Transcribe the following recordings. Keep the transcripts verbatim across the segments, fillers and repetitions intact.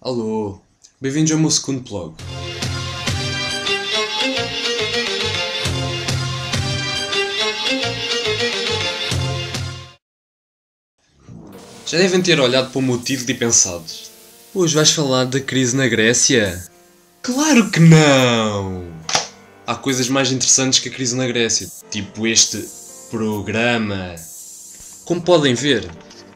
Alô, bem-vindos ao meu segundo blog. Já devem ter olhado para o meu título e pensado: hoje vais falar da crise na Grécia? Claro que não! Há coisas mais interessantes que a crise na Grécia, tipo este programa. Como podem ver,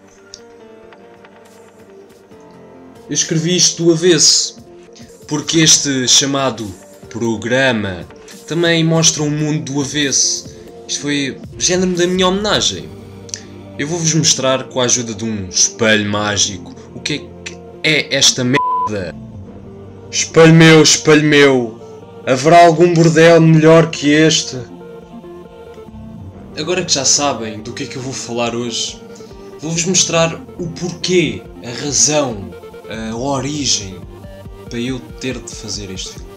eu escrevi isto do avesso, porque este chamado programa também mostra um mundo do avesso. Isto foi o género da minha homenagem. Eu vou-vos mostrar, com a ajuda de um espelho mágico, o que é que é esta merda. Espelho meu, espelho meu, haverá algum bordel melhor que este? Agora que já sabem do que é que eu vou falar hoje, vou-vos mostrar o porquê, a razão, a origem para eu ter de fazer este filme.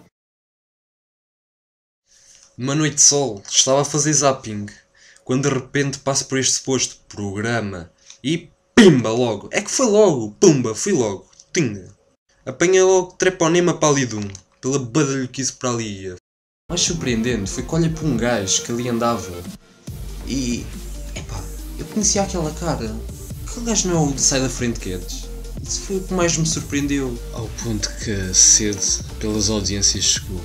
Numa noite de sol, estava a fazer zapping, quando de repente passo por este suposto programa e pimba logo, é que foi logo, pumba, fui logo, tinga. Apanhei logo treponema pallidum, pela badalhoquice para ali ia. Mais surpreendente foi que olhei para um gajo que ali andava e, epá, eu conhecia aquela cara. Aquele gajo não é o de Sai da Frente Quedes. Isso foi o que mais me surpreendeu. Ao ponto que a sede pelas audiências chegou.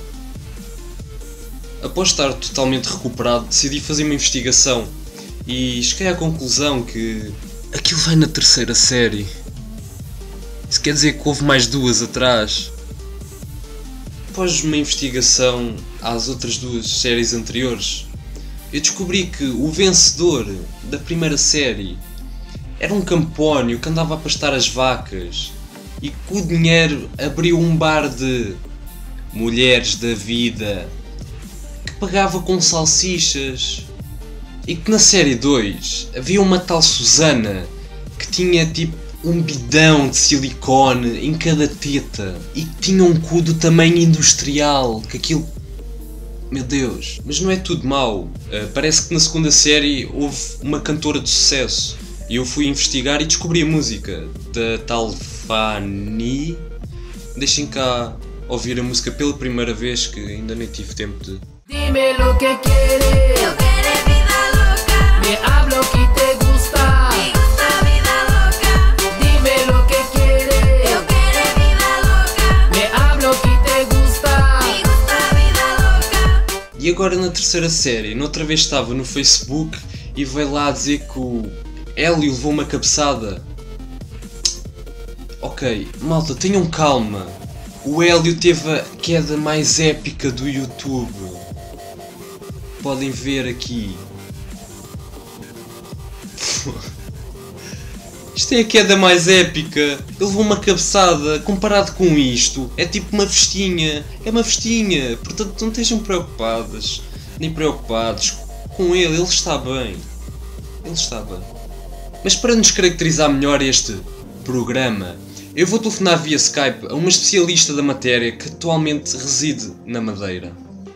Após estar totalmente recuperado, decidi fazer uma investigação e cheguei à conclusão que aquilo vai na terceira série. Isso quer dizer que houve mais duas atrás. Após uma investigação às outras duas séries anteriores, eu descobri que o vencedor da primeira série era um campónio que andava a pastar as vacas e com o dinheiro abriu um bar de mulheres da vida que pagava com salsichas. E que na série dois havia uma tal Susana que tinha tipo um bidão de silicone em cada teta e que tinha um cu do tamanho industrial, que aquilo... Meu Deus, mas não é tudo mau. Uh, parece que na segunda série houve uma cantora de sucesso e eu fui investigar e descobri a música da tal Fanny. Deixem cá ouvir a música pela primeira vez, que ainda nem tive tempo de... Dime lo que quieres. Yo quiero vida loca. Me hablo que te gusta. Me gusta vida loca. Dime lo que quieres. Yo quiero vida loca. Me hablo que te gusta. Me gusta vida loca. E agora na terceira série, noutra vez estava no Facebook e veio lá dizer que o Hélio levou uma cabeçada. Ok, malta, tenham calma. O Hélio teve a queda mais épica do YouTube. Podem ver aqui. Isto é a queda mais épica. Ele levou uma cabeçada. Comparado com isto, é tipo uma festinha. É uma festinha. Portanto, não estejam preocupadas. Nem preocupados com ele. Ele está bem. Ele está bem. Mas para nos caracterizar melhor este programa, eu vou telefonar via Skype a uma especialista da matéria que atualmente reside na Madeira.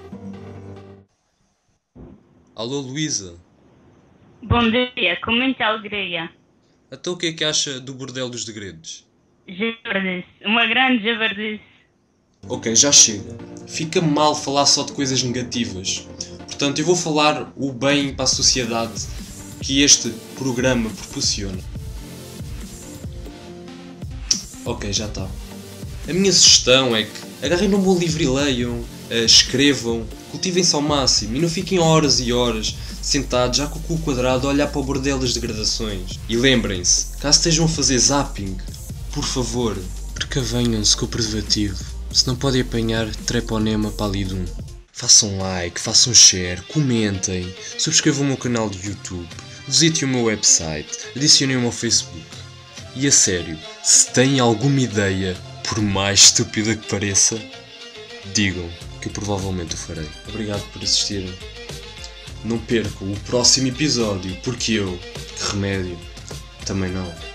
Alô, Luísa. Bom dia, com muita alegria. Então o que é que acha do Bordel dos Degredos? Javardice, uma grande javardice. Ok, já chega. Fica mal falar só de coisas negativas. Portanto, eu vou falar o bem para a sociedade que este programa proporciona. Ok, já está. A minha sugestão é que agarrem no meu livro e leiam, uh, escrevam, cultivem-se ao máximo e não fiquem horas e horas sentados já com o cu quadrado a olhar para o bordel das degradações. E lembrem-se, caso estejam a fazer zapping, por favor, precavenham-se com o preservativo, senão podem apanhar treponema pallidum. Façam like, façam share, comentem, subscrevam o meu canal de YouTube, visitem o meu website, adicionem o meu Facebook. E a sério, se têm alguma ideia, por mais estúpida que pareça, digam que eu provavelmente o farei. Obrigado por assistirem. Não percam o próximo episódio, porque eu, que remédio, também não.